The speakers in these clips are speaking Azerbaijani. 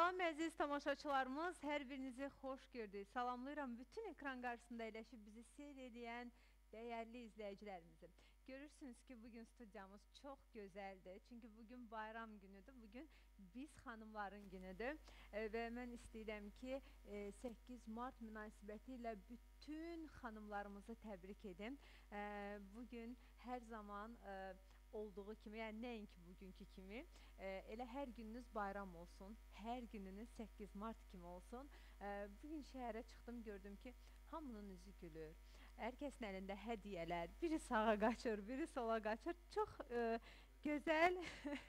Salam əziz tamaşaçılarımız, hər birinizi xoş gördük. Salamlayıram bütün ekran qarşısında əyləşib bizi seyr edən dəyərli izləyicilərimizi. Görürsünüz ki, bugün studiyamız çox gözəldir. Çünki bugün bayram günüdür. Bugün biz xanımların günüdür. Və mən istəyirəm ki, 8 Mart münasibəti ilə bütün xanımlarımızı təbrik edim. Bugün hər zaman olduğu kimi, yəni nəinki bugünkü kimi, elə hər gününüz bayram olsun, hər gününüz 8 Mart kimi olsun. Bugün şəhərə çıxdım, gördüm ki, hamının üzü gülür. Hər kəsin əlində hədiyyələr, biri sağa qaçır, biri sola qaçır. Çox gözəl,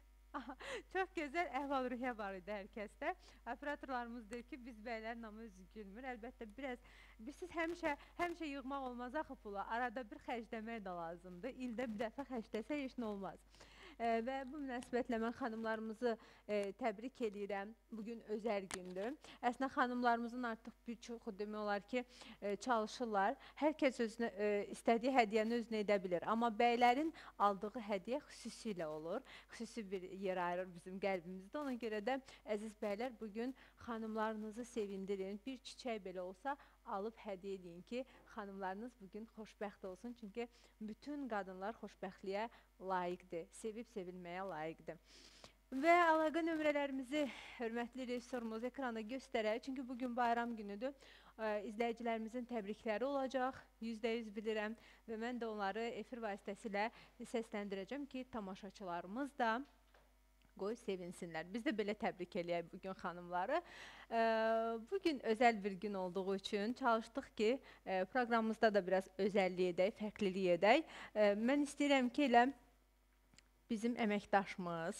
çox gözəl əhval-ruhiyyə var idi hər kəsdə. Operatorlarımız deyir ki, biz bəylərin amma üzü gülmür. Əlbəttə, siz həmişə yığmaq olmaz axı pula. Arada bir xərcləmək də lazımdır. İldə bir dəfə xərcləsə heç nə olmaz. Və bu münasibətlə mən xanımlarımızı təbrik edirəm. Bugün özəl gündür. Əslində xanımlarımızın artıq bir çoxu demək olar ki, çalışırlar. Hər kəs istədiyi hədiyyəni özünə edə bilir. Amma bəylərin aldığı hədiyyə xüsusilə olur. Xüsusi bir yer ayırır bizim qəlbimizdə. Ona görə də əziz bəylər, bugün xanımlarınızı sevindirin. Bir çiçək belə olsa alıb hədiyyə edin ki, xanımlarınız bugün xoşbəxt olsun. Çünki bütün qadınlar xoşbəxtliyə layiqdir, sevib-sevilməyə layiqdir. Və əlaqə nömrələrimizi hörmətli rejissorumuz ekranda göstərək. Çünki bugün bayram günüdür. İzləyicilərimizin təbrikləri olacaq, %100 bilirəm. Və mən də onları efir vasitəsilə səsləndirəcəm ki, tamaşaçılarımız da qoy sevinsinlər. Biz də belə təbrik eləyək bugün xanımları. Bugün özəl bir gün olduğu üçün çalışdıq ki, proqramımızda da biraz özəllik edək, fərqlilik edək. Mən istəyirəm ki, elə bizim əməkdaşımız,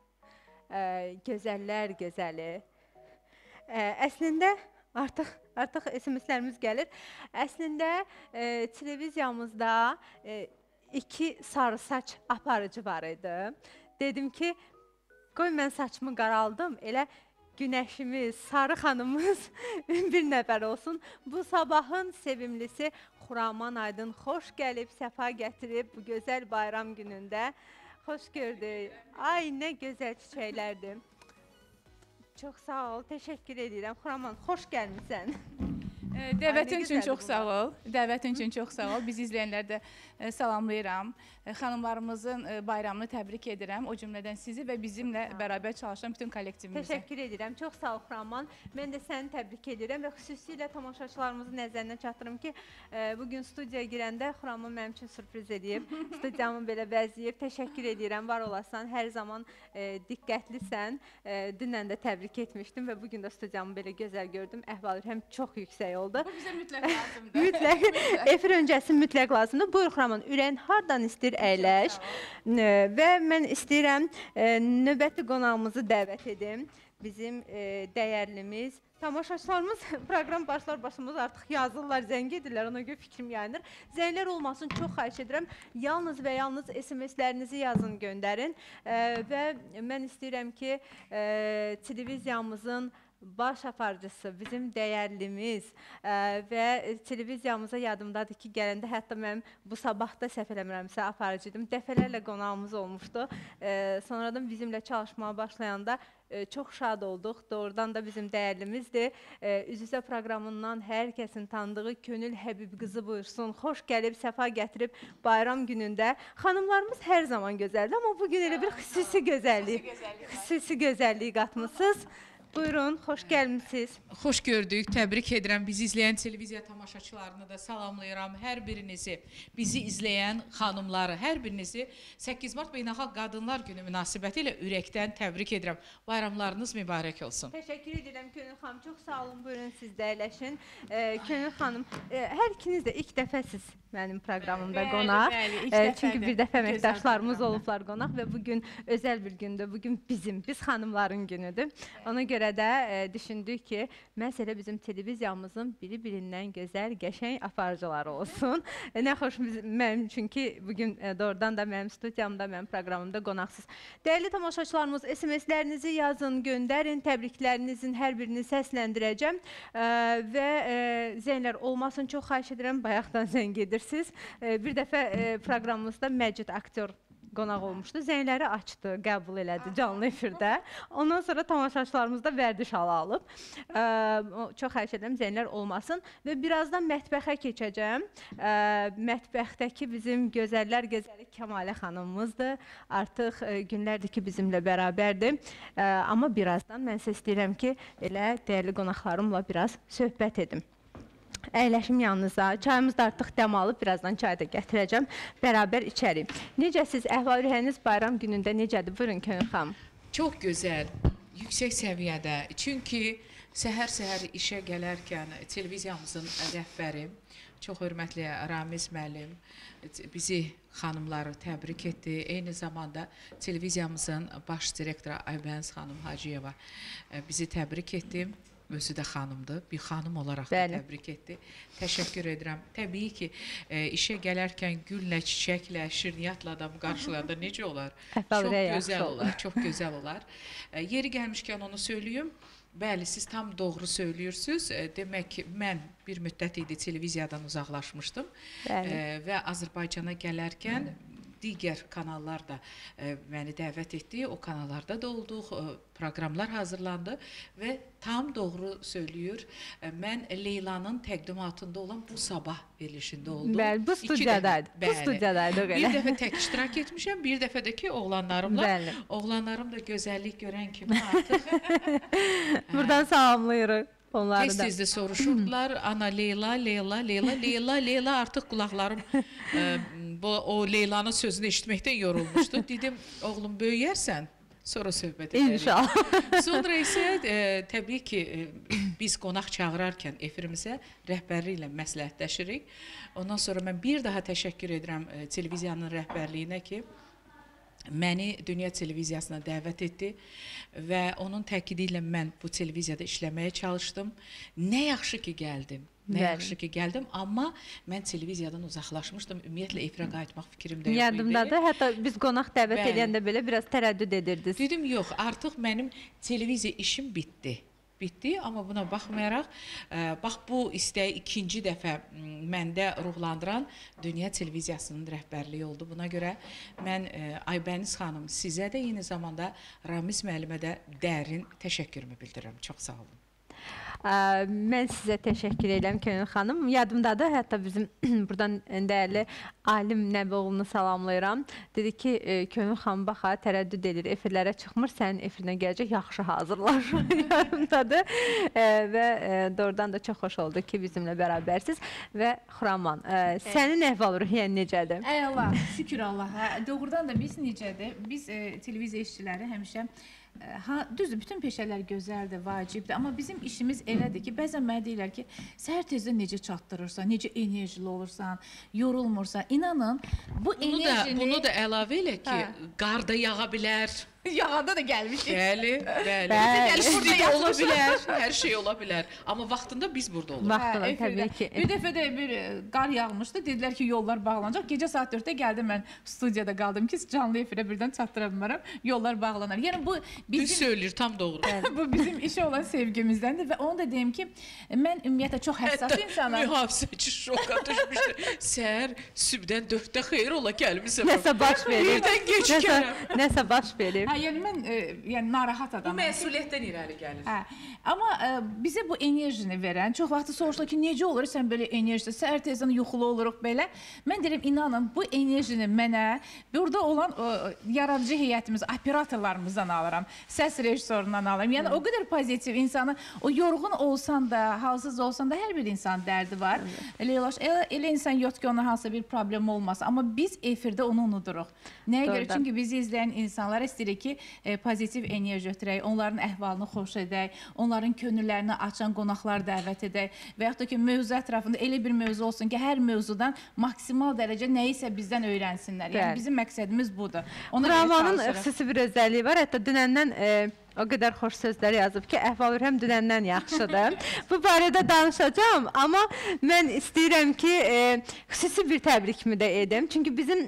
gözəllər gözəli, əslində artıq SMS-lərimiz gəlir. Əslində televiziyamızda 2 sarı saç aparıcı var idi. Dedim ki, qoy mən saçımı qaraldım, elə günəşimiz, sarı xanımız bir nəfər olsun. Bu sabahın sevimlisi Xuraman Aydın xoş gəlib, səfa gətirib bu gözəl bayram günündə. Xoş gördük. Ay, nə gözəl çiçəklərdir. Çox sağ ol, təşəkkür edirəm. Xuraman, xoş gəlmişsən. Dəvətin üçün çox sağ ol. Dəvətin üçün çox sağ ol. Bizi izləyənlər də salamlayıram. Xanımlarımızın bayramını təbrik edirəm. O cümlədən sizi və bizimlə bərabər çalışan bütün kollektivimizə. Təşəkkür edirəm. Çox sağ ol Xuraman. Mən də səni təbrik edirəm və xüsusilə tamaşaçılarımızın nəzərinə çatdırım ki, bugün studiyaya girəndə Xuraman mənim üçün sürpriz edib. Studiyamı belə bəzəyib. Təşəkkür edirəm. Var olasan, hər zaman diqqətlisən. Dünən də təbrik etmişdim və bugün də studiyamı belə gözəl gördüm. Əhval-ruhiyyəm çox yüksək oldu. Bu bizə mütləq lazımdır. Mütləq. Efir öncəsi mütləq lazımdır. Buyur Xuraman, ürəyin hardan istəyir əyləş. Və mən istəyirəm növbəti qonağımızı dəvət edim. Bizim dəyərlimiz, tamaşaçılarımız proqram başlar-başımız artıq yazırlar, zəng edirlər, ona görə fikrim yayınır. Zənglər olmasın, çox xahiş edirəm. Yalnız və yalnız SMS-lərinizi yazın, göndərin. Və mən istəyirəm ki, televiziyamızın baş aparıcısı, bizim dəyərlimiz və televiziyamıza yadımdadır ki, gələndə hətta mən bu sabahda səhv eləmirəmsə aparıcıydım. Dəfələrlə qonağımız olmuşdu. Sonradan bizimlə çalışmaya başlayanda çox şad olduq. Doğrudan da bizim dəyərlimizdir. Üz-üzə proqramından hər kəsin tanıdığı Könül Həbib qızı buyursun. Xoş gəlib, səfa gətirib bayram günündə. Xanımlarımız hər zaman gözəldir, amma bugün elə bir xüsusi gözəllik qatmışsınız. Buyurun, xoş gəlmişsiniz. Xoş gördük, təbrik edirəm. Bizi izləyən televiziya tamaşaçılarını da salamlayıram. Hər birinizi, bizi izləyən xanımları, hər birinizi 8 Mart Beynəlxalq Qadınlar Günü münasibəti ilə ürəkdən təbrik edirəm. Bayramlarınız mübarək olsun. Təşəkkür edirəm Könül xanım. Çox sağ olun, buyurun siz də əyləşin. Könül xanım, hər ikiniz də ilk dəfəsiz mənim proqramımda qonaq. Çünki bir dəfə əməkdaşlarımız olublar qonaq və bugün özəl bir gündür. Bugün biz xanımların günüdür. Ona görə də düşündük ki, məsələ bizim televiziyamızın biri-birindən gözəl, qəşəng aparıcıları olsun. Nə xoş mənim, çünki bugün doğrudan da mənim studiyamda, mənim proqramımda qonaqsınız. Dəyərli tamaşaçılarımız, SMS-lərinizi yazın, göndərin, təbriklərinizin hər birini səsləndirəcəm və zənglər olmasın, çox xahiş edirəm, bayaqdan zəng edirsiniz. Bir dəfə proqramımızda Məcid aktyor qonaq olmuşdu. Zəngləri açdı, qəbul elədi canlı efirdə. Ondan sonra tamaşaçılarımız da vərdiş halı alıb. Çox xahiş edirəm zənglər olmasın və birazdan mətbəxə keçəcəm. Mətbəxdəki bizim gözəllər gözəli Kəmalə xanımımızdır. Artıq günlərdir ki, bizimlə bərabərdir. Amma birazdan mən sizə istəyirəm ki, elə dəyərli qonaqlarımla biraz söhbət edim. Əyləşim yanınıza. Çayımız da artıq dəm alıb, birazdan çay da gətirəcəm. Bərabər içərik. Necəsiz? Əhval-ruhiyyəniz bayram günündə necədir? Buyurun Könül xanım. Çox gözəl, yüksək səviyyədə. Çünki səhər-səhər işə gələrkən televiziyamızın rəhbəri, çox hörmətli Ramiz müəllim bizi xanımları təbrik etdi. Eyni zamanda televiziyamızın baş direktoru Aybəniz xanım Hacıyeva bizi təbrik etdi. Özü də xanımdır, bir xanım olaraq da təbrik etdi. Təşəkkür edirəm. Təbii ki, işə gələrkən güllə, çiçəklə, şirniyyatla adam qarşılayanda necə olar? Çox gözəl olar, çox gözəl olar. Yeri gəlmişkən onu söyləyim. Bəli, siz tam doğru söylüyorsunuz. Demək ki, mən bir müddət idi televiziyadan uzaqlaşmışdım və Azərbaycana gələrkən digər kanallar da məni dəvət etdi. O kanallarda da olduq, proqramlar hazırlandı və tam doğru söylüyor. Mən Leylanın təqdimatında olan Bu Sabah verilişində oldum. Bəli, bu studiyadaydı. Bu studiyadaydı. Bir dəfə tək iştirak etmişəm, bir dəfə də ki, oğlanlarımla. Oğlanlarım da gözəllik görən kimi artıq. Buradan salamlayırıq. Tez-tez də soruşurdular. Ana Leyla, Leyla, Leyla, Leyla, Leyla. Artıq qulaqlarım o Leylanın sözünü eşitməkdən yorulmuşdu. Dedim, oğlum böyüyərsən, sonra söhbət edərik. İnşallah. Sonra isə təbii ki, biz qonaq çağırarkən efirimizə rəhbərliklə məsləhətləşirik. Ondan sonra mən bir daha təşəkkür edirəm televiziyanın rəhbərliyinə ki, məni Dünya televiziyasına dəvət etdi və onun təkidi ilə mən bu televiziyada işləməyə çalışdım. Nə yaxşı ki gəldim. Nə yaxşı ki gəldim, amma mən televiziyadan uzaqlaşmışdım. Ümumiyyətlə efirə qayıtmaq fikrimdə yox idi. Yadımdadır. Hətta biz qonaq dəvət edəndə belə biraz tərəddüd edirdiniz. Dedim, yox, artıq mənim televiziya işim bitdi. Bitdi, amma buna baxmayaraq, bax bu istəyi ikinci dəfə məndə ruhlandıran Dünya televiziyasının rəhbərliyi oldu. Buna görə mən Aybəniz xanım sizə də eyni zamanda Ramiz müəllimə də dərin təşəkkürümü bildirirəm. Çox sağ olun. Mən sizə təşəkkür edirəm Könül xanım. Yadımdadır, hətta bizim buradan dəyərli Alim Nəbioğlunu salamlayıram. Dedi ki, Könül xanım baxa, tərəddüd edir, efirlərə çıxmır, sənin efirinə gələcək, yaxşı hazırlar. Yadımdadır və doğrudan da çox xoş oldu ki, bizimlə bərabərsiz. Və Xuraman, sənin əhval-ruhiyyən necədir? Allah, şükür Allaha. Doğrudan da biz necədir? Biz televiziya işçiləri həmişə düzdür, bütün peşələr gözəldir, vacibdir, amma bizim işimiz elədir ki, bəzən mənə deyirlər ki, səhər tezdən necə çatdırırsan, necə enerjili olursan, yorulmursan, inanın, bu enerjini... Bunu da əlavə elə ki, qar da yağa bilər. Yağanda da gəlmişik. Bəli, bəli. İstidə ola bilər, hər şey ola bilər. Amma vaxtında biz burada oluruq. Vaxtında, təbii ki. Bir dəfə də bir qar yağmışdı, dedilər ki, yollar bağlanacaq. Gecə saat 4-də gəldim, mən studiyada qaldım ki, canlı efirə birdən çatdıra bilmərəm, yollar bağlanar. Yəni bu bizim... Düz söylür, tam doğru. Bu bizim işə olan sevgimizdəndir və onu da deyim ki, mən ümumiyyətlə çox həssas insanam. Mühafizəçi şoka düşmüşdü. Səhər sübdən 4-də xeyir ola gəlmişəm. Nəsə baş verir. Birdən geç gələm. Nəsə baş verir. Yəni mən narahat adamım. Bu məsuliyyətdən irəli gəlir. Amma bizə bu enerjini verən, çox vaxtı soruşlar ki, necə olur sən belə enerjisi, səhər tezdən yuxulu oluruq belə. Mən deyirəm, inanın, bu enerjini mənə burada olan yaradıcı heyətimiz, operatorlarımızdan alıram, səs rejissorundan alıram. Yəni o qədər pozitiv insanı, o yorğun olsan da, halsız olsan da hər bir insan dərdi var. Leylaş, elə insan yox ki, ona hansısa bir problem olmaz. Amma biz efirdə onu unuduruq. Nəyə görə? Çünki bizi izləyən insanlar istəyirik ki, pozitiv enerji ötürək, onların əhvalını xoş edək, onların könüllərini açan qonaqlar dəvət edək və yaxud da ki, mövzu ətrafında elə bir mövzu olsun ki, hər mövzudan maksimal dərəcə nəyisə bizdən öyrənsinlər. Yəni, bizim məqsədimiz budur. Xuramanın xüsusi bir özəlliyi var. Hətta dünəndən o qədər xoş sözlər yazıb ki, əhval-ruhiyyəm dünəndən yaxşıdır. Bu barədə danışacağım, amma mən istəyirəm ki, xüsusi bir təbrikimi də edim. Çünki bizim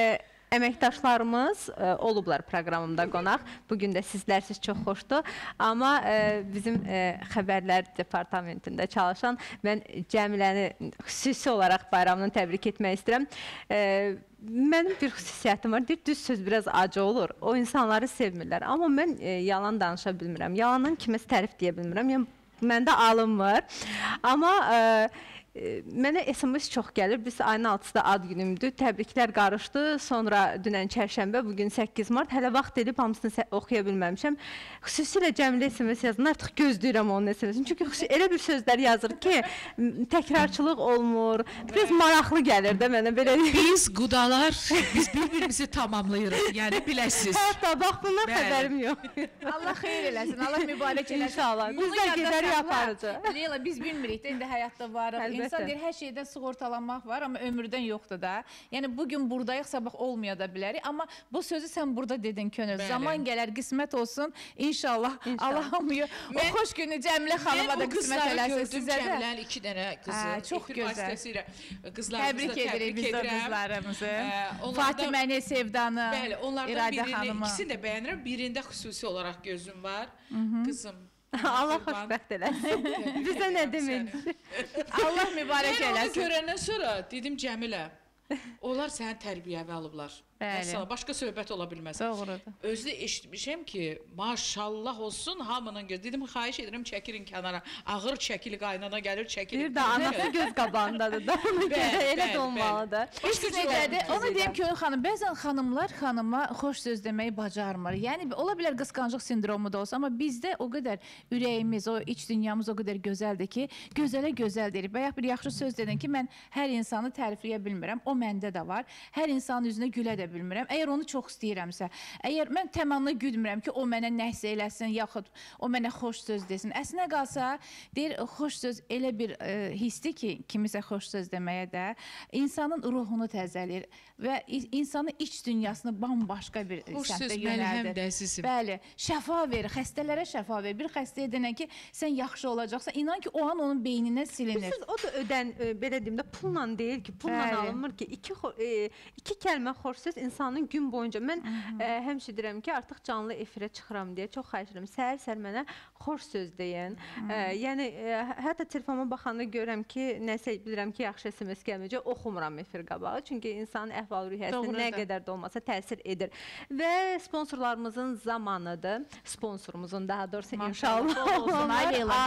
əməkdaşlarımız olublar proqramımda qonaq. Bugün də sizlərsiz çox xoşdur. Amma bizim xəbərlər departamentində çalışan mən Cəmiləni xüsusi olaraq bayramını təbrik etmək istəyirəm. Mənim bir xüsusiyyətim var. Deyir, düz söz biraz acı olur. O insanları sevmirlər. Amma mən yalan danışa bilmirəm. Yalandan kiməsə tərif deyə bilmirəm. Yəni, məndə alınmır. Amma mənə SMS çox gəlir. Biz ayın 6-da ad günümdür. Təbriklər qarışdı. Sonra dünən çərşənbə, bugün 8 mart. Hələ vaxt edib hamısını oxuya bilməmişəm. Xüsusilə Cəmilə SMS yazın. Artıq gözləyirəm onun SMS-ini. Çünki elə bir sözlər yazır ki, təkrarçılıq olmur. Biraz maraqlı gəlir də mənə belə. Biz qudalar, biz bir-birimizi tamamlayırıq. Yəni biləsiniz. Hətta bax bundan xəbərim yox. Allah xeyir eləsin, Allah mübarək eləsin. İnşallah. Biz də gedər yaparız. Leyla, biz bilmirik də, indi həyatda varıq. İnsan deyir, hər şeydən sığortalanmaq var, amma ömürdən yoxdur da. Yəni, bugün buradayıq, sabah olmaya da bilərik. Amma bu sözü sən burada dedin, Könül. Zaman gələr, qismət olsun. İnşallah. Allah hamıyı. O xoş günü Cəmilə xanıma da qismət eləsin sizə də. Cəmilənin 2 dənə qızı. Çox gözəl. Təbrik edirik biz də qızlarımızı. Fatiməni, Sevdanı, İradə xanımı. İkisini də bəyənirəm. Birində xüsusi olaraq gözüm var. Qızım. Allah xoşbəxt eləsin. Bizə nə demək? Allah mübarək eləsin. Onu görəndən sonra dedim Cəmilə, onlar səni tərbiyəvi alıblar. Başqa söhbət ola bilməz. Doğrudur. Özü də eşitmişəm ki, maşallah olsun hamının göz. Dedim, xahiş edirəm, çəkirin kənara. Ağır çəkili qaynana gəlir, çəkilir. Bir də anası göz qabağındadır da. Elə də olmalıdır. Onu deyim ki, xanım, bəzən xanımlar xanıma xoş söz deməyi bacarmır. Yəni, ola bilər qısqancıq sindromu da olsa, amma bizdə o qədər ürəyimiz, o iç dünyamız o qədər gözəldir ki, gözələ gözəl deyirik. Bayaq bir yaxşı söz dedin ki, mən hər insanı tərifləyə bilmirəm. O məndə də var. Hər insanın üzünə gülə də bilmirəm. Əgər onu çox istəyirəmsə, əgər mən təmanla gülmürəm ki, o mənə nəhsə eləsin, yaxud o mənə xoş söz desin. Əslinə qalsa, deyir, xoş söz elə bir hisdir ki, kimisə xoş söz deməyə də insanın ruhunu təzələyir və insanın iç dünyasını bambaşqa bir səmtə yönəldir. Bəli, şəfa verir, xəstələrə şəfa verir. Bir xəstəyə denən ki, sən yaxşı olacaqsan, inan ki, o an onun beyninə silinir. O da belə deyim də, pulla deyil ki, pulla alınmır ki, iki kəlmə xoş söz insanın gün boyunca, mən həmişə deyirəm ki, artıq canlı efirə çıxıram deyə çox xahiş edirəm. Səhər-səhər mənə xoş söz deyən. Yəni, hətta telefonuma baxanda görürəm ki, nəsə bilirəm ki, yaxşı SMS gəlməyəcək, oxumuram efir qabağı. Çünki insanın əhval-ruhiyyəsi nə qədər də olmasa təsir edir. Və sponsorlarımızın zamanıdır. Sponsorumuzun daha doğrusu inşallah. Olsun, Ayla,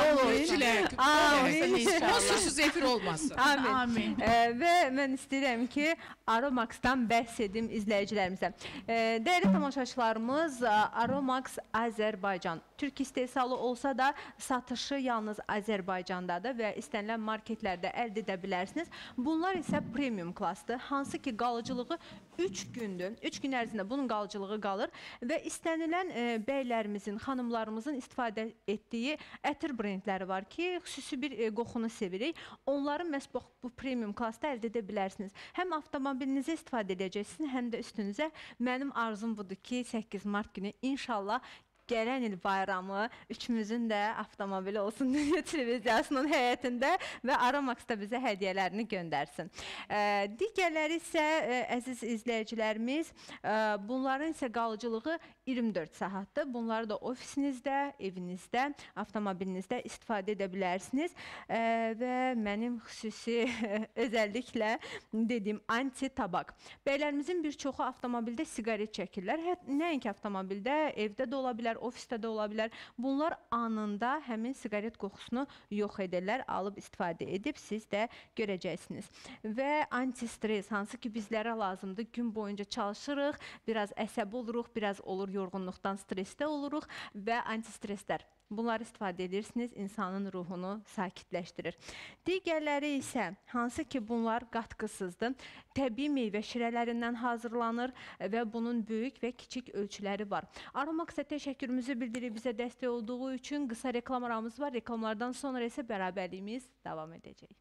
Sponsorsuz efir olmasın. Amin. Və mən istəyirəm ki, Aromax'dan bəhs edim izləyicilərimizə. Dəyərli tamaşaçılarımız, Aromax Azərbaycan. Türk istehsalı olsa da satışı yalnız Azərbaycandadır və istənilən marketlərdə əldə edə bilərsiniz. Bunlar isə premium klassdır. Hansı ki, qalıcılığı 3 gündür. 3 gün ərzində bunun qalıcılığı qalır və istənilən bəylərimizin, xanımlarımızın istifadə etdiyi ətir brendləri var ki, xüsusi bir qoxunu sevirik. Onları məhz bu premium klassda əldə edə bilərsiniz. Həm avtomobilinizə istifadə edəcəksiniz, həm də üstünüzə. Mənim arzum budur ki, 8 mart günü inşallah gələn il bayramı üçümüzün də avtomobili olsun Dünya Televiziyasının həyətində və Aromax da bizə hədiyyələrini göndərsin. Digərləri isə, əziz izləyicilərimiz, bunların isə qalıcılığı 24 saatdır. Bunları da ofisinizdə, evinizdə, avtomobilinizdə istifadə edə bilərsiniz və mənim xüsusi özəlliklə dediyim anti-tabak. Bəylərimizin bir çoxu avtomobildə siqaret çəkirlər. Nəinki avtomobildə, evdə də ola bilər, ofisdə də ola bilər. Bunlar anında həmin siqaret qoxusunu yox edirlər, alıb istifadə edib siz də görəcəksiniz. Və anti-stres, hansı ki bizlərə lazımdır, gün boyunca çalışırıq, biraz əsəb oluruq, biraz olur yorğunluqdan stresdə oluruq və anti-streslər. Bunları istifadə edirsiniz, insanın ruhunu sakitləşdirir. Digərləri isə, hansı ki bunlar qatqısızdır, təbii meyvə şirələrindən hazırlanır və bunun böyük və kiçik ölçüləri var. Aromax'a təşəkkürümüzü bildirib bizə dəstək olduğu üçün qısa reklam aramız var. Reklamlardan sonra isə bərabərliyimiz davam edəcək.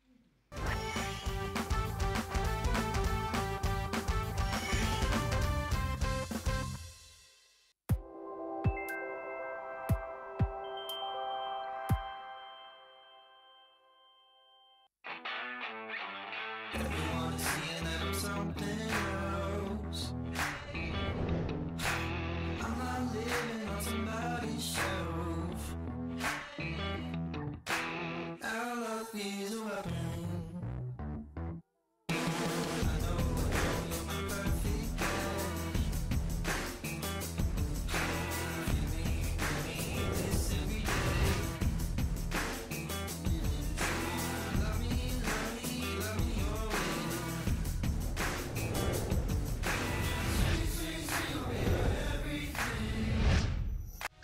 Everyone's seeing that I'm something else. I'm not living on somebody's shelf. Our love is a weapon. I know you're my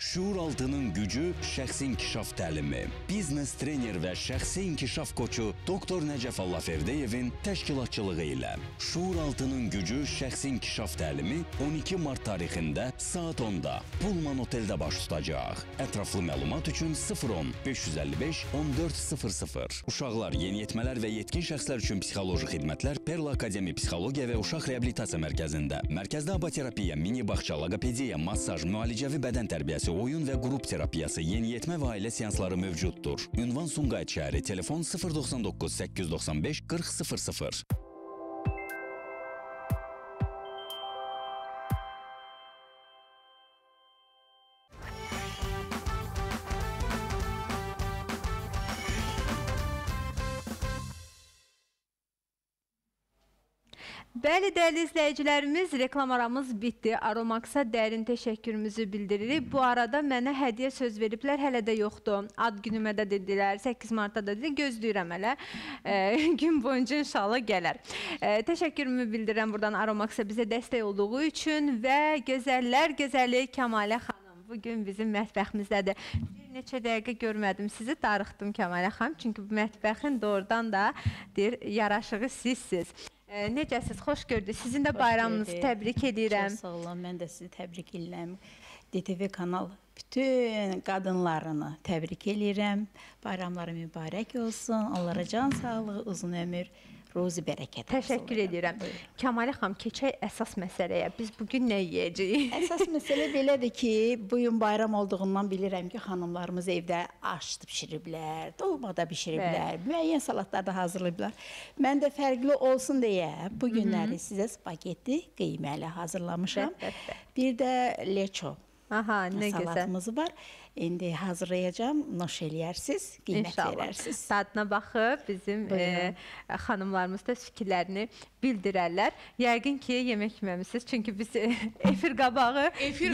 Şuur altının gücü şəxsi inkişaf təlimi. Biznes trener və şəxsi inkişaf koçu Doktor Nəcəf Allahverdiyevin təşkilatçılığı ilə Şuur altının gücü şəxsi inkişaf təlimi 12 Mart tarixində saat 10-da Pullman Oteldə baş tutacaq. Ətraflı məlumat üçün 010 555 1400. Uşaqlar, yeniyetmələr və yetkin şəxslər üçün psixoloji xidmətlər Perla Akademi Psixologiya və Uşaq Reabilitasiya Mərkəzində. Mərkəzdə aboterapiya, mini bağça, logopediya, massaj, müalicəvi bədən tərbiyəsi, oyun və qrup terapiyası, yeniyetmə və ailə seansları mövcuddur. Ünvan Sumqayıt şəhəri, telefon 099 895 4000. Bəli, dəyərli izləyicilərimiz, reklam aramız bitdi. Aromax'a dərin təşəkkürümüzü bildiririk. Bu arada mənə hədiyyə söz veriblər, hələ də yoxdur. Ad günümə də dedilər, 8 Martda da dedilər, gözləyirəm hələ. Gün boyunca inşallah gələr. Təşəkkürümü bildirirəm buradan Aromax'a bizə dəstək olduğu üçün və gözəllər gözəli Kəmalə xanım bugün bizim mətbəximizdədir. Bir neçə dəqiqə görmədim sizi, darıxdım Kəmalə xanım, çünki bu mətbəxin doğrudan da yaraşığı sizsiniz. Necəsiz, xoş gördük. Sizin də bayramınızı təbrik edirəm. Çox sağ olun, mən də sizi təbrik edirəm. DTV kanal bütün qadınlarını təbrik edirəm. Bayramları mübarək olsun, onlara can sağlığı, uzun ömür, ruzi bərəkət. Təşəkkür edirəm. Kəmalə xanım, keçək əsas məsələyə. Biz bugün nə yeyəcəyik? Əsas məsələ belədir ki, bugün bayram olduğundan bilirəm ki, xanımlarımız evdə aşdı bişiriblər, dolmada bişiriblər, müəyyən salatlar da hazırlayıblar. Mən də fərqli olsun deyə bu günləri sizə spagetti qiyməli hazırlamışam. Bir də leço salatımız var. İndi hazırlayacağım, noş eləyərsiniz, qiymət verərsiniz. Dadına baxıb bizim xanımlarımız da fikirlərini bildirərlər. Yəqin ki, yemək yeməmisiniz, çünki biz efir qabağı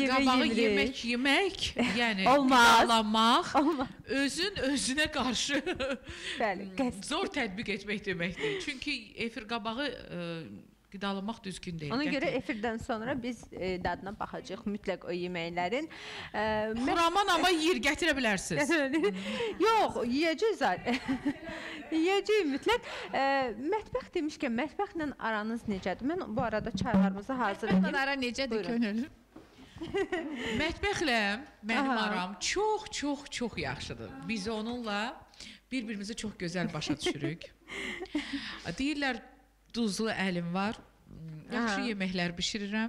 yemək, yəni qidalanmaq, özün özünə qarşı zor tətbiq etmək deməkdir. Çünki efir qabağı qidalanmaq düzgün deyil. Ona görə efirdən sonra biz dadına baxacağıq mütləq o yeməklərin. Xuraman amma yer gətirə bilərsiniz. Yox, yeyəcəyik zaten. Yeyəcəyik mütləq. Mətbəx demişkən, mətbəxlə aranız necədir? Mən bu arada çaylarımızı hazırlayayım. Mətbəxlə ara necədir könül? Mətbəxlə mənim aram çox yaxşıdır. Biz onunla bir-birimizi çox gözəl başa düşürük. Deyirlər, duzlu əlim var, yaxşı yeməklər bişirirəm,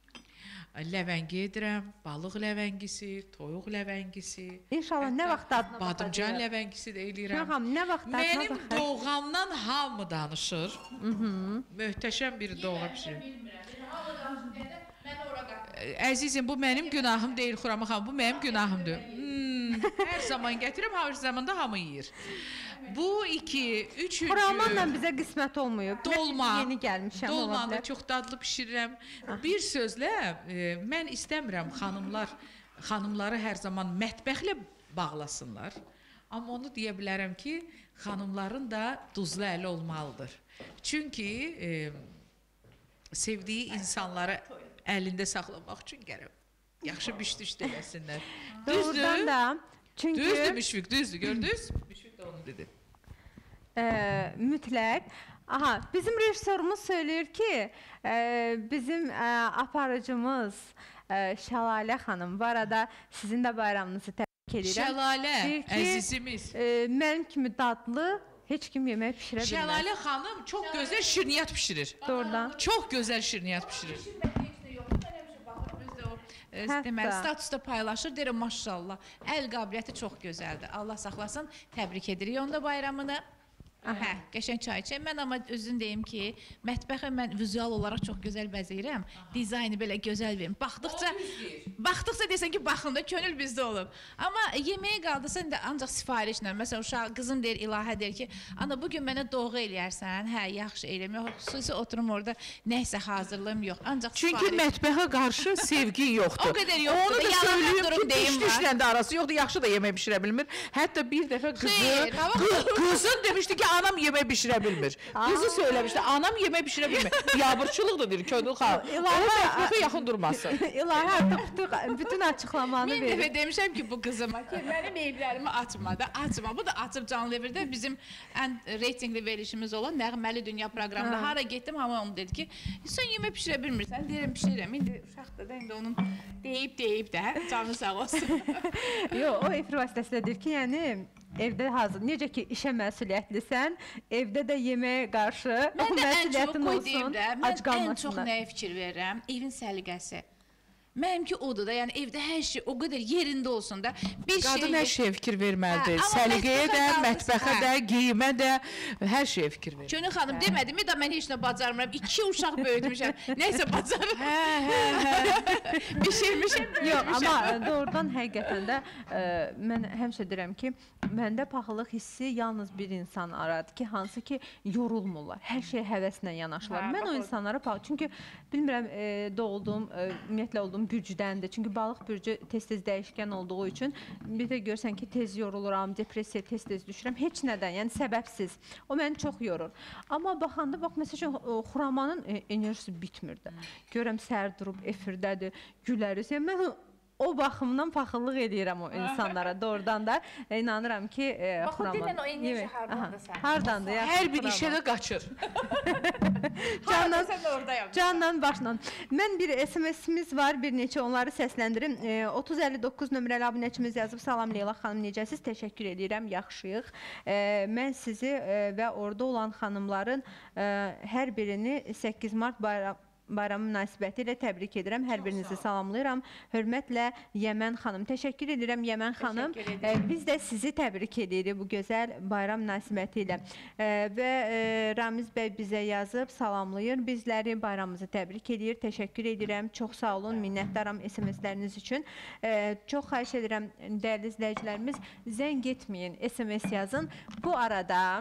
ləvəngi edirəm, balıq ləvəngisi, toyuq ləvəngisi. İnşallah nə vaxt dadına baxacaq? Badımcan ləvəngisi də eləyirəm. Nə vaxt dadına baxacaq? Mənim doğamdan hamı danışır. Möhtəşəm bir doğam pişirir. Əzizim, bu mənim günahım deyil, Xurama xanım, bu mənim günahımdır. Hər zaman gətirəm, hər zaman da hamı yeyir. Bu iki, üçüncü... Xuramanla bizə qismət olmuyor. Dolma. Yeni gəlmişəm. Dolmanı da çox dadlı pişirirəm. Bir sözlə, mən istəmirəm xanımları hər zaman mətbəxlə bağlasınlar. Amma onu deyə bilərəm ki, xanımların da duzlu əli olmalıdır. Çünki sevdiyi insanları əlində saxlamaq üçün gərək yaxşı bişdüş eləsinlər. Doğrudan da. Düzdür Müşfiq, düzdür, gördünüz? Müşfiq də onu dedi. Mütləq. Aha, bizim rejissorumuz söyləyir ki, bizim aparıcımız Şəlalə xanım, bu arada sizin də bayramınızı təbrik edirəm. Şəlalə, əzizimiz. Mənim kimi dadlı heç kim yemək pişirə bilməz. Şəlalə xanım çox gözəl şirniyyat pişirir. Doğrudan. Çox gözəl şirniyyat pişirir. Deməli, statusda paylaşır, deyirəm, maşallah, əl qabiliyyəti çox gözəldir. Allah saxlasın, təbrik edirik onda bayramını. Hə, qəşəng çay içək. Mən amma özün deyim ki, mətbəxə mən vizual olaraq çox gözəl bəzəyirəm. Dizaynı belə gözəl verim. Baxdıqca desən ki, baxın da könül bizdə olub. Amma yeməyə qaldısa ancaq sifarişlə. Məsələn, uşaq, qızım deyir, İlahə deyir ki, ana bugün mənə doğu eləyərsən. Hə, yaxşı eləyəm. Yox, xüsusi oturum orada nəysə hazırlayım, yox. Ancaq sifariş. Çünki mətbəxə qarşı sevgi yoxdur. O qədər yoxdur. Onu da söyləyim ki, pişdişlə də arası yoxdur, yaxşı da yemək pişirə bilmir. Hətta bir dəfə qızın demişdi ki, anam yemək bişirə bilmir. Qızı söyləmişdi, anam yemək bişirə bilmir. Biabırçılıqdır deyir Könül xanım. Onun mətbəxə yaxın durması. İlahi artıq bütün açıqlamanı Mən verir. dəfə demişəm ki, bu qızıma ki, mənim evlərimi açma da, açma. Bu da açıb canlı efirdə bizim ən reytingli verilişimiz olan Nəğməli Dünya proqramında hara getdim, hamı onu dedi ki, sən yemək bişirə bilmirsən. Deyirəm, bişirirəm. İndi uşaqdır da, indi onun deyib də, canı sağ olsun. Yox, o efir vasitəsilə deyir ki, yəni evdə hazır. Necə ki işə məsuliyyətlisən, evdə də yeməyə qarşı o məsuliyyətin olsun, ac Mən ən çox qalmasınlar. nəyə fikir verirəm? Evin səliqəsi. Mənimki odur da, yəni evdə hər şey o qədər yerində olsun da. Bir Qadın hər şeyə fikir verməlidir. Hə, amma Səliqəyə də, mətbəxə mətbəxə qalsın, də, geyimə də, hər şeyə fikir verir. Könül xanım demədimi də mən heç nə bacarmıram. 2 uşaq böyütmüşəm. Nəysə bacarıram. Bişirmişəm, Yox, böyütmüşəm. amma doğrudan həqiqətən də mən həmişə deyirəm ki, məndə paxıllıq hissi yalnız bir insan aradır ki, hansı ki yorulmurlar. Hər şeyə həvəslə yanaşırlar. Mən o insanlara paxıl. Çünki bilmirəm doğulduğum, ümumiyyətlə olduğum bürcüdəndir. Çünki balıq bürcü tez-tez dəyişkən olduğu üçün bir də görsən ki, tez yoruluram, depressiyaya tez-tez düşürəm. Heç nədən, yəni səbəbsiz. O məni çox yorur. Amma baxanda bax məsələn Xuramanın enerjisi bitmirdi. Görürəm səhər durub efirdədir, güləriz. Yəni mən o baxımdan paxıllıq edirəm o insanlara doğrudan da inanıram ki, Xuraman. Bax, deyilən o enerji hardandır sən? Hardandır? Hər bir işə də qaçır. Candan başla. Mən bir SMS-imiz var, bir neçə onları səsləndirim. 3059 nömrəli abunəçimiz yazıb, salam Leyla xanım, necəsiz? Təşəkkür edirəm, yaxşıyıq. Mən sizi və orada olan xanımların hər birini 8 mart bayramı münasibəti ilə təbrik edirəm. Hər birinizi salamlayıram. Hörmətlə Yəmən xanım. Təşəkkür edirəm Yəmən xanım. Biz də sizi təbrik edirik bu gözəl bayram münasibəti ilə. Və Ramiz bəy bizə yazıb, salamlayır. Bizləri bayramımızı təbrik edir. Təşəkkür edirəm. Çox sağ olun, minnətdaram SMS-ləriniz üçün. Çox xahiş edirəm, dəyərli izləyicilərimiz, zəng etməyin, SMS yazın. Bu arada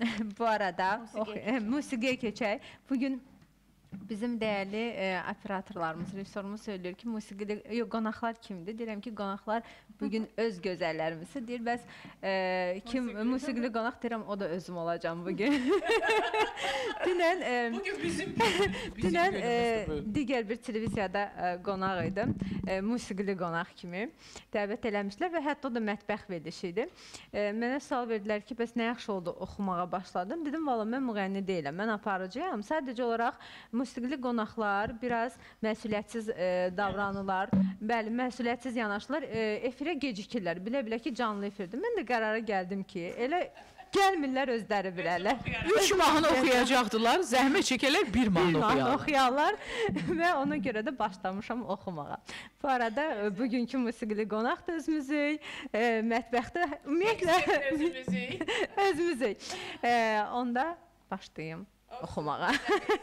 musiqiyə keçək. Bugün bizim dəyərli operatorlarımız, rejissorumuz söylüyor ki, qonaqlar kimdir? Deyirəm ki, qonaqlar bugün öz gözəllərimizdir. Deyir, bəs kim musiqili qonaq? Deyirəm, o da özüm olacam bugün. Dünən digər bir televiziyada qonaq idim, musiqili qonaq kimi dəvət eləmişlər və hətta o da mətbəx verilişi idi. Mənə sual verdilər ki, bəs nə yaxşı oldu oxumağa başladım. Dedim, valla mən müğənni deyiləm, mən aparıcıyam. Sadəcə olaraq musiqili qonaqlar biraz məsuliyyətsiz davranırlar. Bəli, məsuliyyətsiz yanaşırlar, efirə gecikirlər. Bilə-bilə ki, canlı efirdir. Mən də qərara gəldim ki, elə gəlmirlər özləri bilərlər. 3 mahnı oxuyacaqdılar, zəhmət çəkələr 1 mahnı oxuyarlar və ona görə də başlamışam oxumağa. Bu arada bugünkü musiqili qonaq da özümüzük, mətbəxdə ümumiyyətlə özümüzük. Onda başlayayım oxumağa.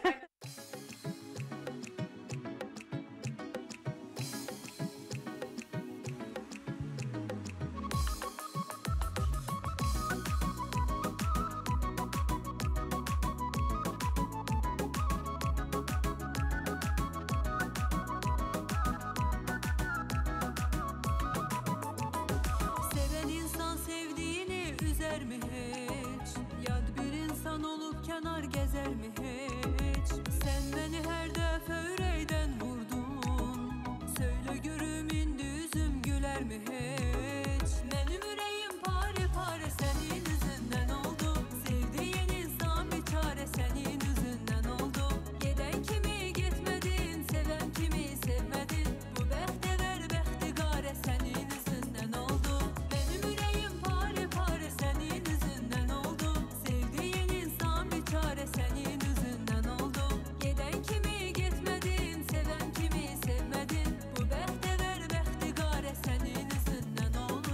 Seven insan sevdiğini üzer mi hiç? Yad bir insan olup kenar gezer mi hiç? Sen beni her defa yüreğden vurdun. Söyle görüm indi yüzüm güler mi hiç? Benim yüreğim pare pare senin yüzünden oldu. Sevdiğin insan bir çare senin yüzünden oldu. Giden kimi gitmedin, seven kimi sevmedin. Bu behte ver behti gare senin yüzünden oldu. Benim yüreğim pare pare senin yüzünden oldu. Sevdiğin insan bir çare senin yüzünden oldu. Giden kimi gitmedin, seven kimi sevmedin. Bu behte ver behti gare senin yüzünden oldu.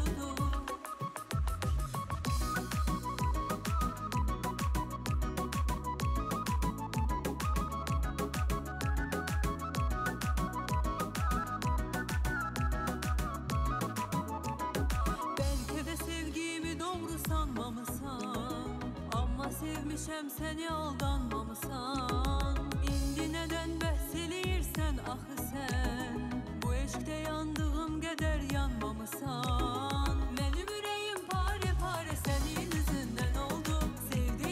Belki de sevgimi doğru sanmamışsan, ama sevmişem seni aldanmamışsan. İndi neden bahselirsen ahı sen, bu eşkte yandığım kadar yanmamışsan. Benim yüreğim pare pare senin yüzünden oldu. Sevdiğin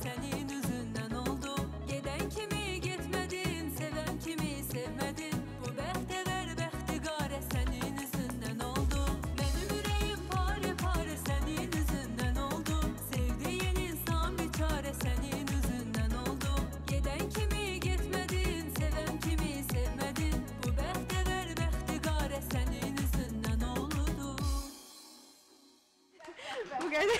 senin yüzünden oldu. Geden kimi gitmedin, seven kimi sevmedin. Bu bəxtəvər bəxtiqarə senin yüzünden oldu. Benim yüreğim pare pare senin yüzünden oldu. Sevdiğin insan bir çare senin yüzünden oldu. Geden kimi gitmedin, seven kimi sevmedin. Bu bəxtəvər bəxtiqarə senin yüzünden oldu. Bu qədər.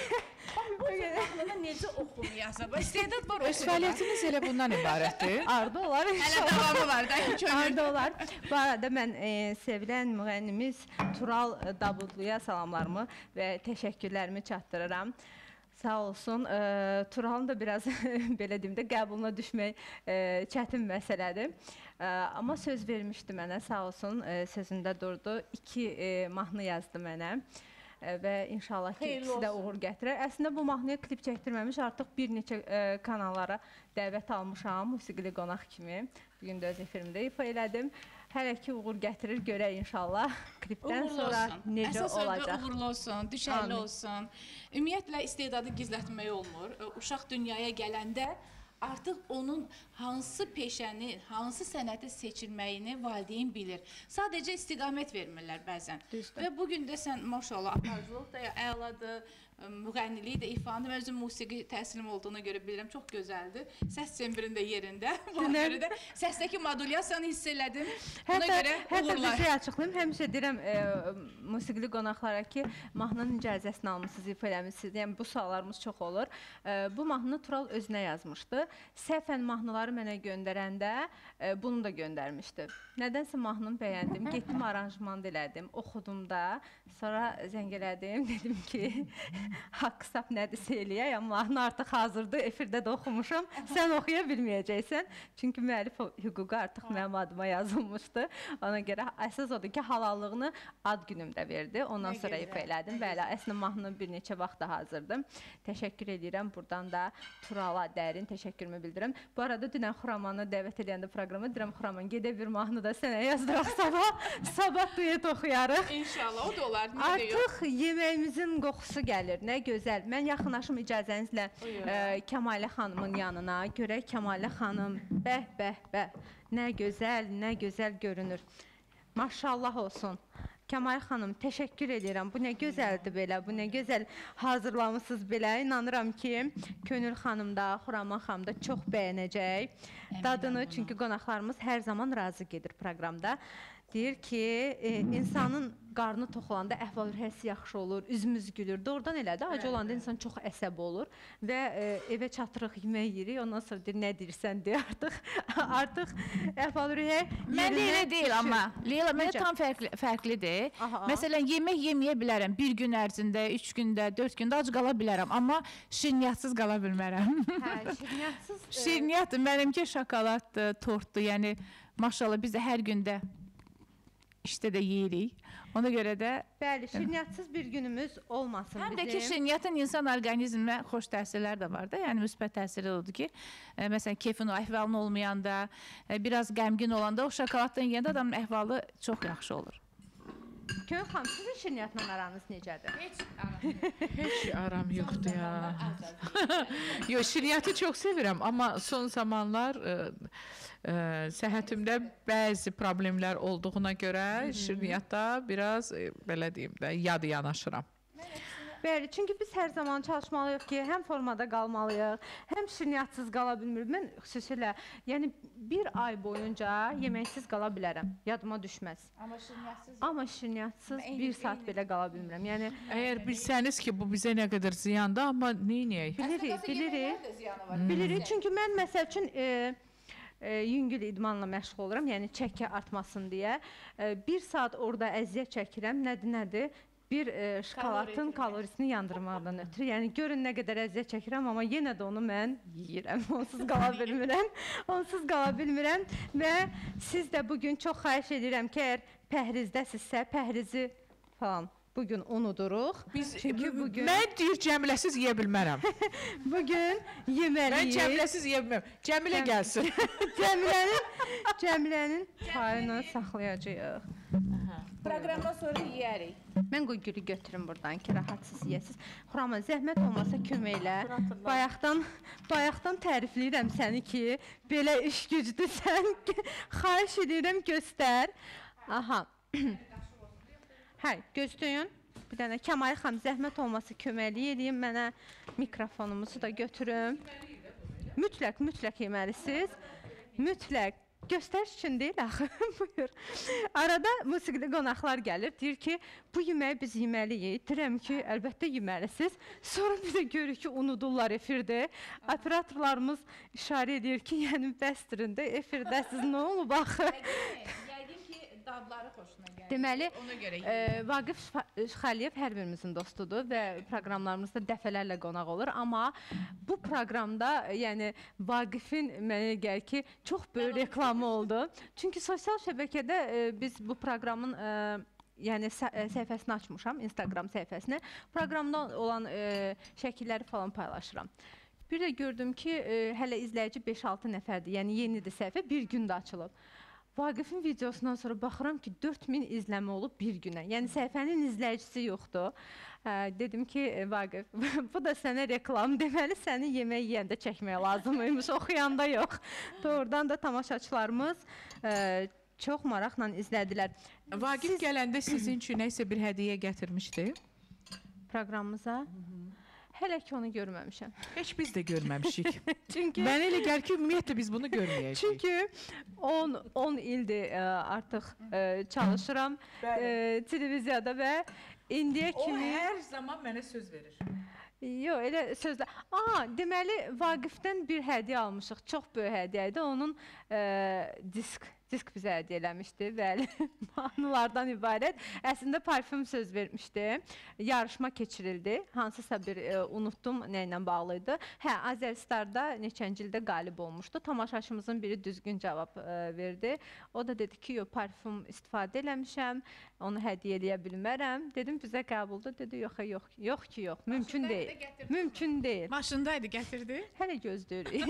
Mahnını necə oxumayasa, istedad var Öz fəaliyyətiniz elə bundan ibarətdir. Arda olar. Hələ davamı var da, könül. Arda olar. Bu arada mən sevilən müğənnimiz Tural Davudluya salamlarımı və təşəkkürlərimi çatdırıram. Sağ olsun. Turalın da biraz belə deyim də qəbuluna düşmək çətin məsələdir. Amma söz vermişdi mənə, sağ olsun, sözündə durdu. 2 mahnı yazdı mənə. Və inşallah ki, ikisi də uğur gətirər. Əslində bu mahnıya klip çəkdirməmiş, artıq bir neçə kanallara dəvət almışam, musiqili qonaq kimi. Bugün də öz efirimdə ifa elədim. Hələ ki, uğur gətirir, görək inşallah. Klipdən sonra necə olacaq. Əsas uğurlu olsun, düşərli olsun. Ümumiyyətlə, istedadı gizlətmək olmur. Uşaq dünyaya gələndə artıq onun hansı peşəni, hansı sənəti seçilməyini valideyn bilir. Sadəcə istiqamət vermirlər bəzən. Və bugün də sən maşallah aparıcılıq da əladır, müğənnilik də, ifanı və özüm musiqi təhsilim olduğuna görə bilirəm, çox gözəldir. Səs cembirində yerində. Buna görə də səsdəki modulyasiyanı hiss elədim. Buna görə Hətta bir uğurlar. şey açıqlayım. Həmişə deyirəm musiqili qonaqlara ki, mahnının icazəsini almışsınız, ifa eləmişsiniz. Yəni bu suallarımız çox olur. Bu mahnını Tural özünə yazmışdı. Səhvən mahnıları mənə göndərəndə bunu da göndərmişdi. Nədənsə mahnını bəyəndim, getdim aranjman elədim, oxudum da. Sonra zəng elədim, dedim ki, haqq-saf nədirsə eləyək, amma mahnı artıq hazırdır, efirdə də oxumuşam. Sən oxuya bilməyəcəksən. Çünki müəllif hüququ artıq mənim adıma yazılmışdı. Ona görə əsas odur ki, halallığını ad günümdə verdi. Ondan sonra ifa elədim. Bəli, əslində mahnı bir neçə vaxtda hazırdır. Təşəkkür edirəm. Buradan da Turala dərin təşəkkürümü bildirirəm. Bu arada dünən Xuramanı dəvət edəndə proqrama deyirəm, Xuraman, gedə bir mahnı da sənə yazdıraq sabah duet oxuyarıq. İnşallah, o da olar. Artıq yeməyimizin qoxusu gəlir. Nə gözəl. Mən yaxınlaşım icazənizlə Kəmalə xanımın yanına. Görək Kəmalə xanım. Bəh, bəh, bəh. Nə gözəl görünür. Maşallah olsun. Kəmalə xanım, təşəkkür edirəm. Bu nə gözəldir belə, bu nə gözəl hazırlamışsınız belə. İnanıram ki, Könül xanım da, Xuraman xanım da çox bəyənəcək dadını. Çünki qonaqlarımız hər zaman razı gedir proqramda. Deyir ki, insanın qarnı toxulanda əhval-ruhiyyəsi yaxşı olur, üzümüz gülür. Doğrudan elədir, acı olanda insan çox əsəb olur və evə çatırıq, yemək yeyirik, ondan sonra deyir, nə deyirsən deyə artıq əhval-ruhiyyə Mən də elə deyil amma, Leyla, mənə tam fərqlidir. Məsələn, yemək yeməyə bilərəm, bir gün ərzində, 3 gündə, 4 gündə ac qala bilərəm, amma şirniyatsız qala bilmərəm. Hə, şirniyatsız... Şirniyyatdır, mənimki şokoladdır, tortdur, yəni maşallah biz də hər gündə işdə də yeyirik. Ona görə də... Bəli, şirniyatsız bir günümüz olmasın bizim. Həm də ki, şirniyyatın insan orqanizmə xoş təsirlər də var da. Yəni, müsbət təsiri odur ki, məsələn, keyfin əhvalın olmayanda, biraz qəmgin olanda, o şokoladdan yiyəndə adamın əhvalı çox yaxşı olur. Könül xanım, sizin şirniyyatla aranız necədir? Heç aram yoxdur ya. Yox, şirniyyatı çox sevirəm, amma son zamanlar səhhətimdə bəzi problemlər olduğuna görə şirniyyata biraz, belə deyim də, yad yanaşıram. Bəli, çünki biz hər zaman çalışmalıyıq ki, həm formada qalmalıyıq, həm şirniyyatsız qala bilmirik. Mən xüsusilə, yəni bir ay boyunca yeməksiz qala bilərəm, yadıma düşməz. Amma şirniyyatsız bir saat belə qala bilmirəm. Yəni, əgər bilsəniz ki, bu bizə nə qədər ziyandır, amma neynəyək? Bilirik. Çünki mən məsəl üçün yüngül idmanla məşğul oluram, yəni çəki artmasın deyə. Bir saat orada əziyyət çəkirəm, nədir? Bir şokoladın kalorisini yandırmaqdan ötürü. Yəni, görün nə qədər əziyyət çəkirəm, amma yenə də onu mən yeyirəm. Onsuz qala bilmirəm. Və siz də bugün çox xahiş edirəm ki, əgər pəhrizdəsizsə, pəhrizi falan bugün unuduruq. Mən deyir, cəmiləsiz yeyə bilmərəm. Bugün yeməliyik. Mən cəmiləsiz yeyə bilmərəm. Cəmilə gəlsin. Cəmilənin payını saxlayacağıq. Proqramdan sonra yeyərik. Mən qoy gülü götürüm buradan ki, rahatsız yeyəsiz. Xurama, zəhmət olmasa kömək elə. Bayaqdan tərifləyirəm səni ki, belə iş gücdürsən. Xahiş edirəm, göstər. Aha. Hə, gözləyin. Bir dənə Kəmal xanım, zəhmət olmasa köməklik edeyim. Mənə mikrofonumuzu da götürüm. Mütləq yeməlisiniz. Mütləq. Göstəriş üçün deyil axı. Buyur. Arada musiqili qonaqlar gəlir, deyir ki, bu yeməyi biz yeməliyik. Deyirəm ki, əlbəttə yeməlisiniz. Sonra bir də görür ki, unudurlar efirdə. Operatorlarımız işarə edir ki, yəni bəstirində efirdəsiz nə olub axı? Yəqin ki, dadları xoşuna gəlir. Deməli, ona görə Vaqif Şıxəliyev hər birimizin dostudur və proqramlarımızda dəfələrlə qonaq olur. Amma bu proqramda, yəni Vaqifin mənə gəlir ki, çox böyük reklamı oldu. Çünki sosial şəbəkədə biz bu proqramın yəni səhifəsini açmışam, Instagram səhifəsini. Proqramda olan şəkilləri falan paylaşıram. Bir də gördüm ki, hələ izləyici 5-6 nəfərdir, yəni yenidir səhifə, bir gündə açılıb. Vaqifin videosundan sonra baxıram ki, 4000 izləmə olub bir günə. Yəni səhifənin izləyicisi yoxdur. Dedim ki, Vaqif, bu da sənə reklam, deməli səni yemək yeyəndə çəkmək lazımıymış, oxuyanda yox. Doğrudan da tamaşaçılarımız çox maraqla izlədilər. Vaqif gələndə sizin üçün nəsə bir hədiyyə gətirmişdi? Proqramımıza. Hələ ki onu görməmişəm. Heç biz də görməmişik. Çünki Mənə elə gəlir ki, ümumiyyətlə biz bunu görməyəcəyik. Çünki 10 ildir artıq çalışıram televiziyada və indiyə kimi... O hər zaman mənə söz verir. Yox, elə sözlər. Deməli, Vaqifdən bir hədiyyə almışıq. Çox böyük hədiyyə idi. Onun disk bizə hədiyyə eləmişdi. Bəli, mahnılardan ibarət. Əslində parfüm söz vermişdi. Yarışma keçirildi. Hansısa bir unutdum nə ilə bağlıydı. Hə, Azəristarda neçənci ildə qalib olmuşdu. Tamaşaçımızın biri düzgün cavab verdi. O da dedi ki, parfüm istifadə eləmişəm. Onu hədiyyə eləyə bilmərəm. Dedim, bizə qəbuldur. Dedi, yox ki, yox. Mümkün deyil. Mümkün deyil. Maşındaydı, gətirdi. Hələ gözləyirik.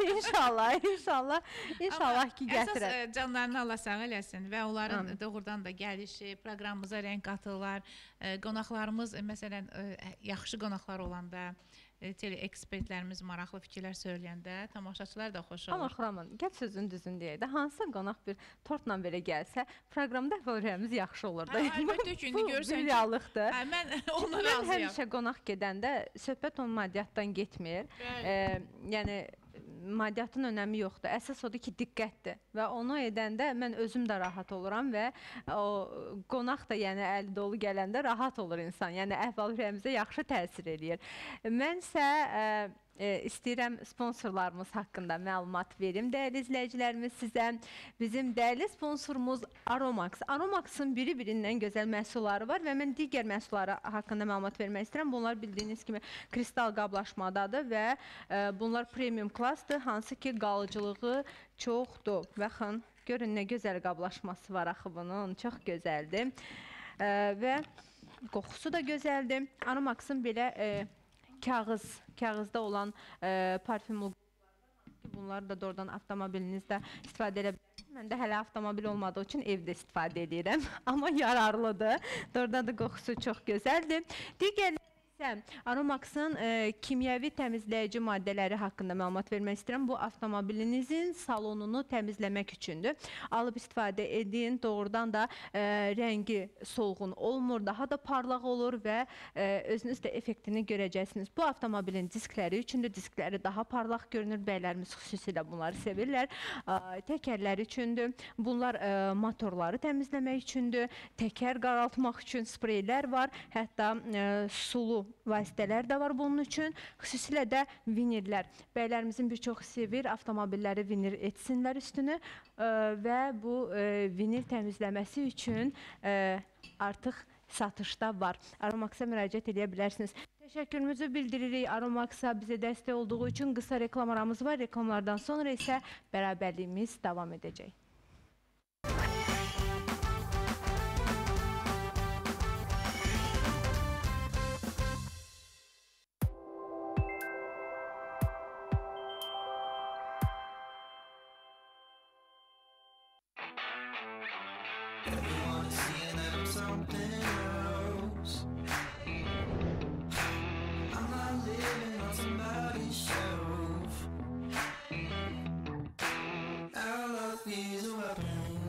İnşallah ki, gətirər. Əsas canlarını Allah sağ eləsin və onların doğrudan da gəlişi, proqramımıza rəng qatırlar. Qonaqlarımız, məsələn, yaxşı qonaqlar olanda, teleekspertlərimiz maraqlı fikirlər söyləyəndə tamaşaçılar da xoş olur. Amma Xuraman, gəl sözün düzün deyək də, hansısa qonaq bir tortla belə gəlsə, proqramda əhval-ruhiyyəmiz yaxşı olur da. Əlbəttə ki, indi görsən ki, bu bir reallıqdır. Mən ona Mən razıyam. həmişə qonaq gedəndə söhbət onun maddiyatdan getmir. Yəni, maddiyyatın önəmi yoxdur. Əsas odur ki, diqqətdir. Və onu edəndə mən özüm də rahat oluram və o qonaq da yəni əli dolu gələndə rahat olur insan. Yəni əhval-ruhiyyəmizə yaxşı təsir eləyir. Mənsə istəyirəm sponsorlarımız haqqında məlumat verim. Dəyərli izləyicilərimiz, sizə bizim dəyərli sponsorumuz Aromax. Aromax'ın biri-birindən gözəl məhsulları var və mən digər məhsulları haqqında məlumat vermək istəyirəm. Bunlar bildiyiniz kimi kristal qablaşmadadır və bunlar premium klassdır, hansı ki qalıcılığı çoxdur. Baxın, görün nə gözəl qablaşması var axı bunun, çox gözəldir və qoxusu da gözəldir. Aromax'ın belə kağızda olan parfüm bunları da doğrudan avtomobilinizdə istifadə edə bilirsiniz. Mən də hələ avtomobil olmadığı üçün evdə istifadə edirəm. Amma yararlıdır. Doğrudan da qoxusu çox gözəldir. Digər Aromax'ın kimyəvi təmizləyici maddələri haqqında məlumat vermək istəyirəm. Bu, avtomobilinizin salonunu təmizləmək üçündür. Alıb istifadə edin. Doğrudan da rəngi solğun olmur, daha da parlaq olur və özünüz də effektini görəcəksiniz. Bu, avtomobilin diskləri üçündür. Diskləri daha parlaq görünür. Bəylərimiz xüsusilə bunları sevirlər. Təkərləri üçündür. Bunlar motorları təmizləmək üçündür. Təkər qaraltmaq üçün spreylər var. Hətta sulu vasitələr də var bunun üçün. Xüsusilə də vinirlər. Bəylərimizin bir çox sevir, avtomobilləri vinir etsinlər üstünü və bu vinir təmizləməsi üçün artıq satışda var. Aromax'a müraciət edə bilərsiniz. Təşəkkürümüzü bildiririk Aromax'a bizə dəstək olduğu üçün. Qısa reklam aramız var. Reklamlardan sonra isə bərabərliyimiz davam edəcək. Everyone is seeing that I'm so something else. I'm not living on somebody's shelf. Our love is a weapon.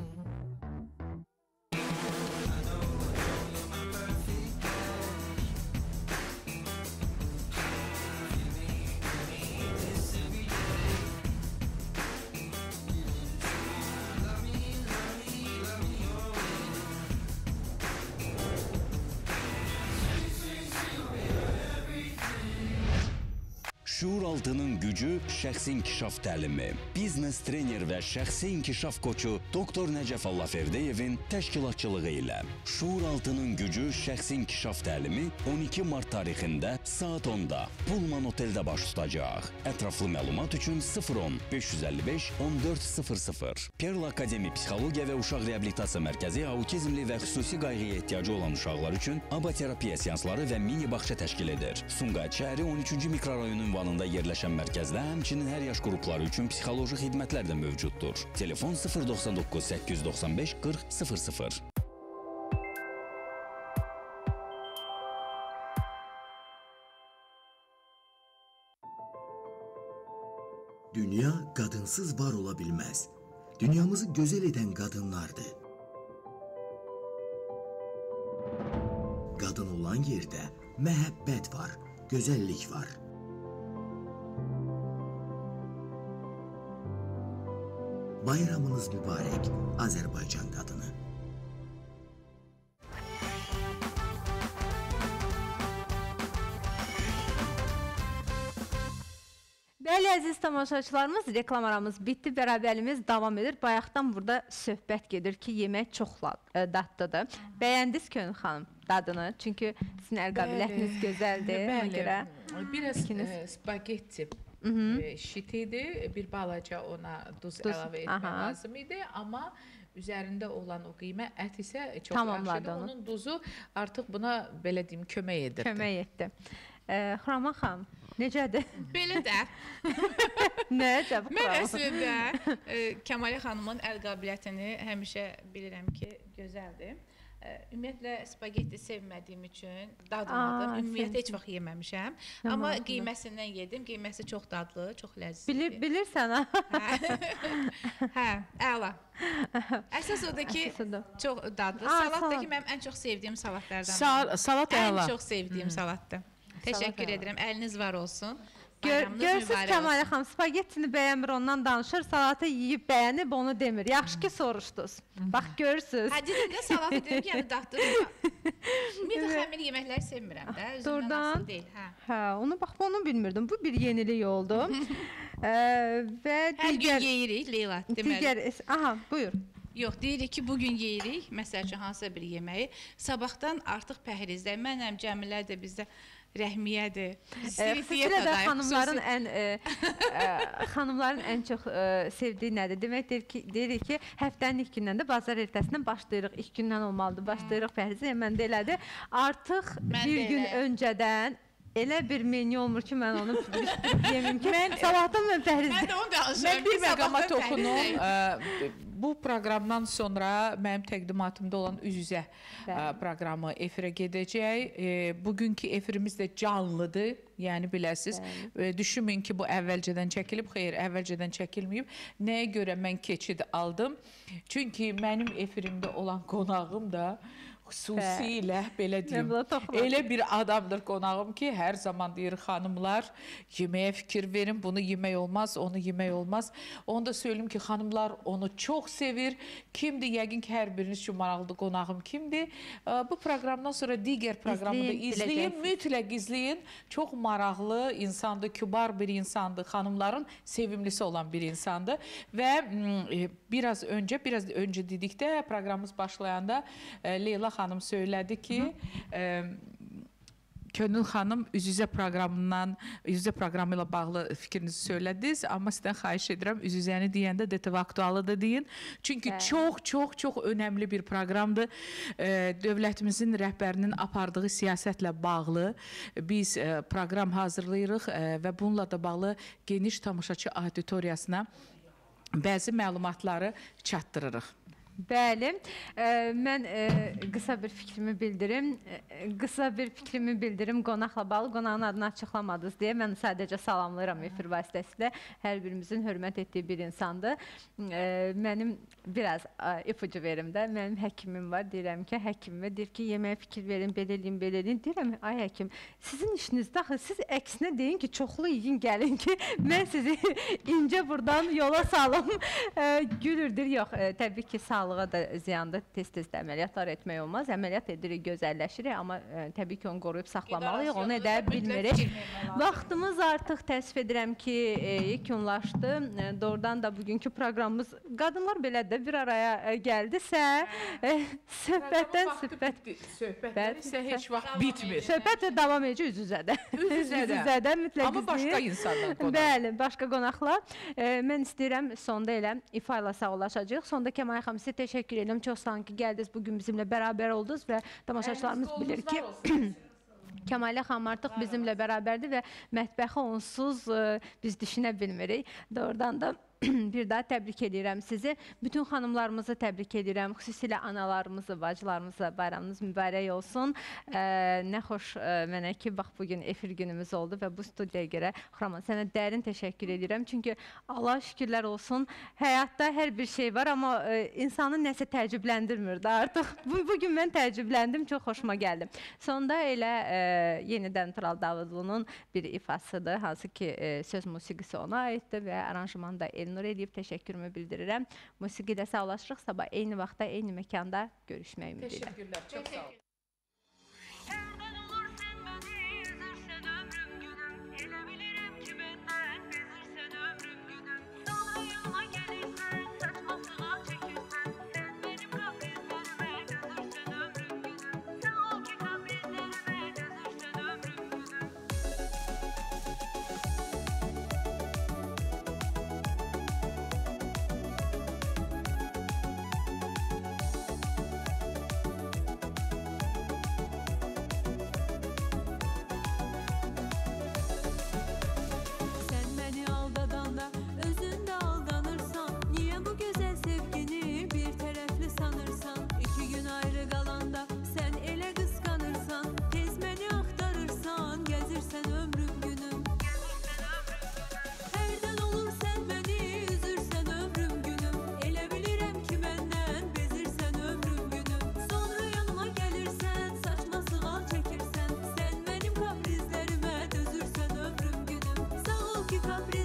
Şuur altının gücü şəxsi inkişaf təlimi. Biznes trener və şəxsi inkişaf koçu Doktor Nəcəf Allahverdiyevin təşkilatçılığı ilə Şuur altının gücü şəxsi inkişaf təlimi 12 mart tarixində saat 10-da Pullman Oteldə baş tutacaq. Ətraflı məlumat üçün 010 555 1400. Perl Akademi Psixologiya və Uşaq Reabilitasiya Mərkəzi autizmli və xüsusi qayğıya ehtiyacı olan uşaqlar üçün abaterapiya seansları və mini bağça təşkil edir. Sumqayıt şəhəri 13-cü mikrorayonun ünvanında yerləşən mərkəzdə həmçinin hər yaş qrupları üçün psixoloji xidmətlər də mövcuddur. Telefon 099 895 40 00. Dünya qadınsız var ola bilməz. Dünyamızı gözəl edən qadınlardır. Qadın olan yerdə məhəbbət var, gözəllik var. Bayramınız mübarək, Azərbaycan qadını. Bəli, əziz tamaşaçılarımız, reklam aramız bitdi, bərabərliyimiz davam edir. Bayaqdan burada söhbət gedir ki, yemək çox dadlıdır. Bəyəndiniz Könül xanım dadını? Çünki sizin əl-qabiliyyətiniz gözəldir. Bəli, biraz spagetti şitiydi, bir balaca ona duz əlavə etmək lazım idi, amma üzərində olan o qiymə ət isə çox yaxşıdır. Onun duzu artıq buna, belə deyim, kömək edirdi. Kömək etdi. Xuraman xanım, necədir? Belə də. Necə bu Mən əslində Kəmalə xanımın əl qabiliyyətini həmişə bilirəm ki, gözəldir. Ümumiyyətlə, spagetti sevmədiyim üçün dadmadım. Ümumiyyətlə, heç vaxt yeməmişəm. Amma qiyməsindən yedim. Qiyməsi çox dadlı, çox ləzzətli. Bilirsən, ha? Hə, əla. Əsas odur ki, çox dadlı. Salatdakı mənim ən çox sevdiyim salatlardan. Salat əla. Ən çox sevdiyim salatdır. Təşəkkür edirəm. Əliniz var olsun. Görürsünüz Kəmalə xanım, spagettini bəyənmir, ondan danışır, salatı yiyib bəyənib, onu demir. Yaxşı ki, soruşdunuz. Bax, görürsünüz. Hə, dedim də salatı dedim ki, yəni daddım. Ümumiyyətlə, xəmir yeməkləri sevmirəm də, özümdən asılı deyil. Hə, onu bilmirdim. Bu bir yenilik oldu. Hər gün yeyirik, Leyla, deməli. Aha, buyur. Yox, deyirik ki, bugün yeyirik, məsəl üçün hansısa bir yeməyi, sabahdan artıq pəhrizdə, mənəm, Cəmilər də bizdə rəhmiyyədir. Xüsusilə də xanımların ən çox sevdiyi nədir? Demək deyirik ki, həftənin ilk gündən də bazar ertəsindən başlayırıq. İlk gündən olmalıdır, başlayırıq pəhrizə. Mən də elədir. Artıq bir gün öncədən elə bir menyu olmur ki, mən onu yemim ki, sabahdan mən pəhrizdə. Mən də onu danışıram. Mən bir məqama toxunum. Bu proqramdan sonra mənim təqdimatımda olan üz-üzə proqramı efirə gedəcək. Bugünkü efirimiz də canlıdır. Yəni biləsiniz, düşünməyin ki, bu əvvəlcədən çəkilib, xeyr, əvvəlcədən çəkilməyib. Nəyə görə mən keçid aldım? Çünki mənim efirimdə olan qonağım da xüsusilə, belə deyim, elə bir adamdır qonağım ki, hər zaman deyir, xanımlar, yeməyə fikir verin, bunu yemək olmaz, onu yemək olmaz. Onu da söyleyeyim ki, xanımlar onu çox sevir. Kimdir? Yəqin ki, hər biriniz üçün maraqlı qonağım kimdir? Bu proqramdan sonra digər proqramı da izləyin, mütləq izləyin. Çox maraqlı insandır, kübar bir insandır, xanımların sevimlisi olan bir insandır. Və biraz öncə dedikdə, proqramımız başlayanda Leyla xanım söylədi ki, Könül xanım üz-üzə proqramı ilə bağlı fikrinizi söylədiniz, amma sizdən xahiş edirəm, üz-üzəni deyəndə DTV Aktualı deyin. Çünki çox önəmli bir proqramdır. Dövlətimizin rəhbərinin apardığı siyasətlə bağlı biz proqram hazırlayırıq və bununla da bağlı geniş tamaşaçı auditoriyasına bəzi məlumatları çatdırırıq. Bəli, mən qısa bir fikrimi bildirim. Qonaqla bağlı, qonağın adını açıqlamadınız deyə mən sadəcə salamlayıram efir vasitəsilə. Hər birimizin hörmət etdiyi bir insandır. Mənim biraz ipucu verim də. Mənim həkimim var, deyirəm ki, həkimimə deyir ki, yeməyə fikir verin, belə eləyin, belə eləyin. Deyirəm, ay həkim, sizin işinizdə axı, siz əksinə deyin ki, çoxlu yiyin, gəlin ki, mən sizi incə buradan yola salım. Gülürdür, yox, təbii ki, sağlığa da ziyandır, tez-tez də əməliyyatlar etmək olmaz. Əməliyyat edirik, gözəlləşirik, amma təbii ki, onu qoruyub saxlamalıyıq, onu edə bilmirik. Vaxtımız artıq təəssüf edirəm ki, yekunlaşdı. Doğrudan da bugünkü proqramımız, qadınlar belə də bir araya gəldisə, söhbətlər isə heç vaxt bitmir. Söhbət davam edəcək üz-üzədə. Üz-üzədə mütləq amma başqa insanlar qonaq. Bəli, başqa qonaqlar. Mən istəyirəm, sonda elə İfa ilə sağollaşacağıq. Sonda Kəmal xanım, sizə təşəkkür edirəm. Çox sağ olun ki, gəldiniz, bugün bizimlə bərabər oldunuz və tamaşaçılarımız bilir ki, Kəmalə xanım artıq bizimlə bərabərdir və mətbəxi onsuz biz düşünə bilmirik. Doğrudan da bir daha təbrik edirəm sizi. Bütün xanımlarımızı təbrik edirəm. Xüsusilə analarımızı, bacılarımızı bayramınız mübarək olsun. Nə xoş mənə ki, bax bugün efir günümüz oldu və bu studiyaya görə Xuraman, sənə dərin təşəkkür edirəm. Çünki Allah şükürlər olsun, həyatda hər bir şey var, amma insanı nəsə təəccübləndirmir də artıq. Bugün mən təəccübləndim, çox xoşuma gəldi. Sonda elə yenidən Tural Davudlunun bir ifasıdır, hansı ki söz musiqisi ona aiddir və aranjmanı da Elnur edib təşəkkürümü bildirirəm. Musiqidə sağlaşırıq. Sabah eyni vaxtda, eyni məkanda görüşmək ümidilə. Təşəkkürlər, çox sağ olun. Capri